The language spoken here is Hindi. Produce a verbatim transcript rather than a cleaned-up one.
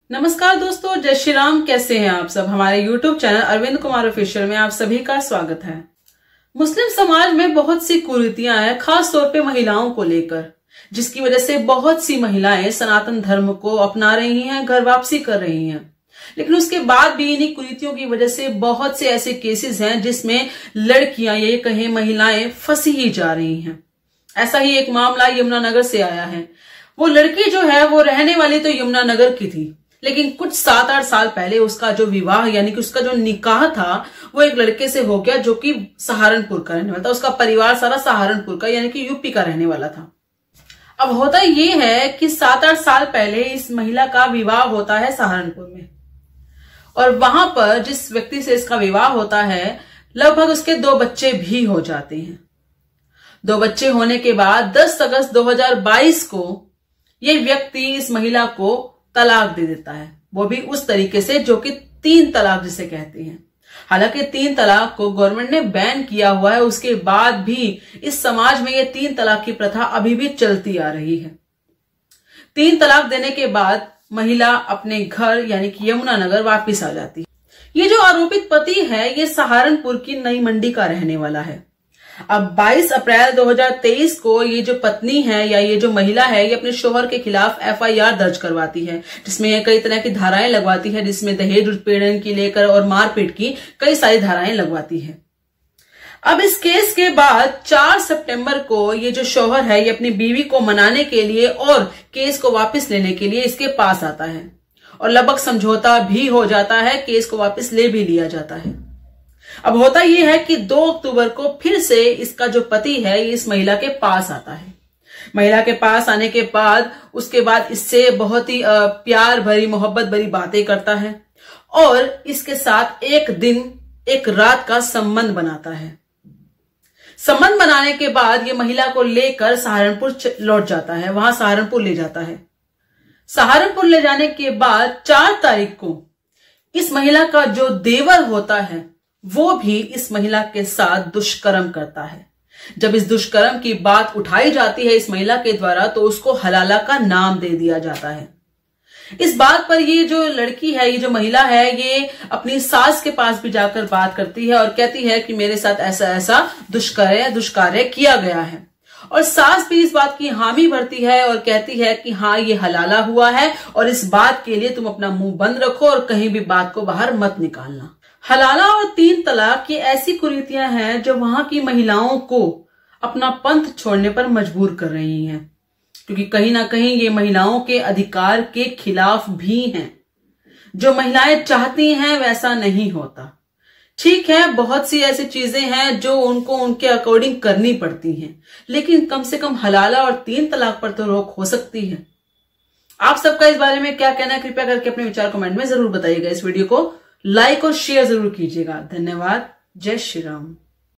नमस्कार दोस्तों, जय श्री राम। कैसे हैं आप सब। हमारे YouTube channel Arvind Kumar official में आप सभी का स्वागत है। मुस्लिम समाज में बहुत सी कुरीतियां हैं, खास तौर पे महिलाओं को लेकर, जिसकी वजह से बहुत सी महिलाएं सनातन धर्म को अपना रही हैं, घर वापसी कर रही हैं। लेकिन उसके बाद भी इन्हीं कुरीतियों की वजह से बहुत से ऐसे केसेस हैं जिसमें लड़कियां, ये कहें महिलाएं, फंसी ही जा रही हैं। ऐसा ही एक मामला यमुनानगर से आया है। वो लड़की जो है वो रहने वाली तो यमुनानगर की थी, लेकिन कुछ सात आठ साल पहले उसका जो विवाह यानी कि उसका जो निकाह था वो एक लड़के से हो गया जो कि सहारनपुर का रहने वाला था। उसका परिवार सारा सहारनपुर का यानी कि यूपी का रहने वाला था। अब होता ये है कि सात आठ साल पहले इस महिला का विवाह होता है सहारनपुर में, और वहां पर जिस व्यक्ति से इसका विवाह होता है लगभग उसके दो बच्चे भी हो जाते हैं। दो बच्चे होने के बाद दस अगस्त दो हज़ार बाईस को ये व्यक्ति इस महिला को तलाक दे देता है, वो भी उस तरीके से जो कि तीन तलाक जिसे कहते हैं। हालांकि तीन तलाक को गवर्नमेंट ने बैन किया हुआ है, उसके बाद भी इस समाज में ये तीन तलाक की प्रथा अभी भी चलती आ रही है। तीन तलाक देने के बाद महिला अपने घर यानी कि यमुनानगर वापस आ जाती है। ये जो आरोपित पति है ये सहारनपुर की नई मंडी का रहने वाला है। अब बाईस अप्रैल दो हज़ार तेईस को ये जो पत्नी है या ये जो महिला है ये अपने शोहर के खिलाफ एफ आई आर दर्ज करवाती है, जिसमें ये कई तरह की धाराएं लगवाती है, जिसमें दहेज उत्पीड़न की लेकर और मारपीट की कई सारी धाराएं लगवाती है। अब इस केस के बाद चार सितंबर को ये जो शोहर है ये अपनी बीवी को मनाने के लिए और केस को वापस लेने के लिए इसके पास आता है, और लगभग समझौता भी हो जाता है, केस को वापस ले भी लिया जाता है। अब होता यह है कि दो अक्टूबर को फिर से इसका जो पति है इस महिला के पास आता है। महिला के पास आने के बाद उसके बाद इससे बहुत ही प्यार भरी, मोहब्बत भरी बातें करता है और इसके साथ एक दिन एक रात का संबंध बनाता है। संबंध बनाने के बाद ये महिला को लेकर सहारनपुर लौट जाता है, वहां सहारनपुर ले जाता है। सहारनपुर ले जाने के बाद चार तारीख को इस महिला का जो देवर होता है वो भी इस महिला के साथ दुष्कर्म करता है। जब इस दुष्कर्म की बात उठाई जाती है इस महिला के द्वारा तो उसको हलाला का नाम दे दिया जाता है। इस बात पर ये जो लड़की है, ये जो महिला है, ये अपनी सास के पास भी जाकर बात करती है और कहती है कि मेरे साथ ऐसा ऐसा दुष्कर्म दुष्कार्य किया गया है। और सास भी इस बात की हामी भरती है और कहती है कि हाँ ये हलाला हुआ है और इस बात के लिए तुम अपना मुंह बंद रखो और कहीं भी बात को बाहर मत निकालना। हलाला और तीन तलाक ये ऐसी कुरीतियां हैं जो वहां की महिलाओं को अपना पंथ छोड़ने पर मजबूर कर रही हैं, क्योंकि कहीं ना कहीं ये महिलाओं के अधिकार के खिलाफ भी हैं। जो महिलाएं चाहती हैं वैसा नहीं होता। ठीक है, बहुत सी ऐसी चीजें हैं जो उनको उनके अकॉर्डिंग करनी पड़ती हैं, लेकिन कम से कम हलाला और तीन तलाक पर तो रोक हो सकती है। आप सबका इस बारे में क्या कहना है, कृपया करके अपने विचार कमेंट में जरूर बताइएगा। इस वीडियो को लाइक और शेयर जरूर कीजिएगा। धन्यवाद। जय श्री राम।